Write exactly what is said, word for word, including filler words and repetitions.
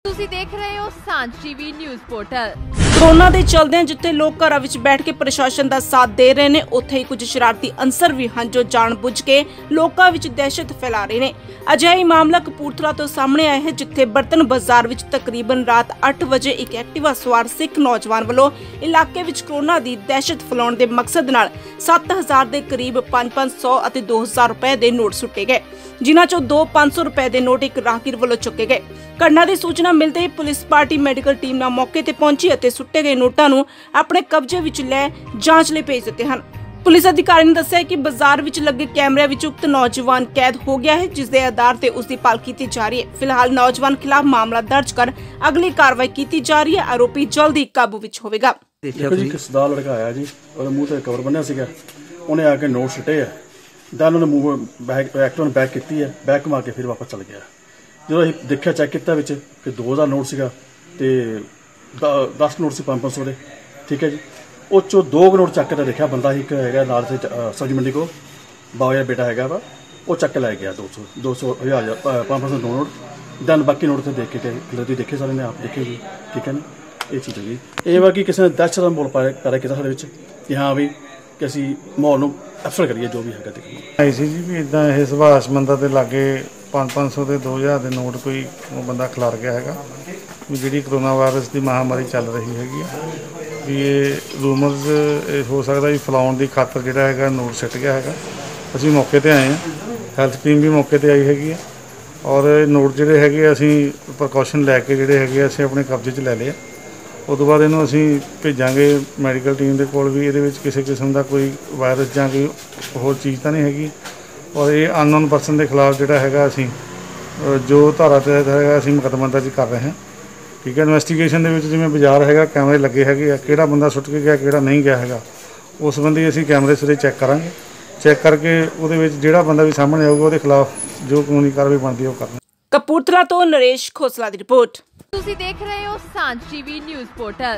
ਤੁਸੀਂ ਦੇਖ ਰਹੇ ਹੋ ਸਾਂਝ ਟੀਵੀ ਨਿਊਜ਼ ਪੋਰਟਲ। कोरोना के चलदे जिथे लोग घर विच बैठ के प्रशासन का साथ दे रहे हैं, उत्थे ही कुछ शरारती अंसर भी हैं जो जानबुझ के लोगों विच दहशत फैला रहे हैं। अजिहा ही मामला कपूरथला तो सामने आया है, जिथे बर्तन बाजार विच तकरीबन रात अठ बजे एक एक्टिवा सवार सिख नौजवान वालों इलाके विच कोरोना की दहशत फैलाउण के मकसद नाल सत्त हज़ार के करीब पांच पांच सौ और दो हज़ार रुपए के नोट सुटे गए, जिन्हां चों दो पांच सौ रुपए के नोट एक राहगीर वालों चुके गए। घटना की सूचना मिलते ही पुलिस पार्टी मैडिकल टीम नाल मौके ते पहुंची और सुट्टे गए नोटां नूं अपने कब्जे विच लै जांच लई भेज दित्ते हन। पुलिस अधिकारी ने दस्सिया कि बाजार विच लगे कैमरे विच उक्त नौजवान कैद हो गया है, जिस दे आधार ते उसकी भाल की जा रही है। फिलहाल नौजवान खिलाफ मामला दर्ज कर अगली कार्रवाई की जा रही है। आरोपी जल्द ही काबू विच होवेगा। देखो जी, एक सरदार लड़का आया जी, और मुंह ते कवर बन्निया सीगा, उन्हें आके नोट सुटे है, दैन उन्हें मुंह बैग एक्टर ने बैग की है, बैग घुमा के फिर वापस चल गया। जो अं देखा चैक किया विच कि दो हज़ार नोट सीगा ते दस नोट से पाँच पाँच सौ के, ठीक है जी। उस चो दो नोट चक के देखा बंदा एक है नाल से सब्जी मंडी को बाबा बेटा है वा, वो चक के लै गया दो सौ दो सौ हज़ार पाँच पाँच सौ दो नोट, दैन बाकी नोट तो देख के खिलती देखे सारे ने आप देखे जी, ठीक है ना। ये चीज़ है जी, ये वा कि किसी ने दहशत का माहौल पाया पैदा किया साढ़े कि हाँ भी कि असी माहौल को अफसर करिए जो भी है देखिए। आई सी जी भी इदा ये सुभाष बंदा के लागे पाँच पाँच सौ के दो हज़ार के नोट कोई बंदा खिलार गया है भी जी कोरोना वायरस की महामारी चल रही हैगी भी ये रूमरस हो सकता भी फैलाउण की खातर जोड़ा है नोट सिट गया है। असी मौके पर आए हैं, हैल्थ टीम भी मौके पर आई हैगी है, और नोट जोड़े है असी प्रिकॉशन लैके जोड़े है असी अपने कब्जे च लै लिया। उस तो बाद इनू असी भेजांगे मैडिकल टीम के कोल भी ये किसी किस्म का कोई वायरस जां कोई होर चीज़ तो नहीं हैगी, और ये अननोन परसन के खिलाफ जोड़ा है असी जो धारा तहत है असी मुकदमा दर्ज कर रहे हैं, ठीक है। इन्वेस्टिगेशन के जिवें बाजार है कैमरे लगे है, किहड़ा बंदा सुट के गया किहड़ा नहीं गया है, उस संबंधी असी कैमरे सिरे चैक करांगे। चैक करके उहदे जिहड़ा बंदा भी सामने आऊगा उहदे खिलाफ जो कानूनी कार्रवाई बनती है वो करनी। कपूरथला तो नरेश खोसला की रिपोर्ट। ਤੁਸੀਂ ਦੇਖ ਰਹੇ ਹੋ ਸਾਂਝ ਟੀਵੀ ਨਿਊਜ਼ ਪੋਰਟਲ।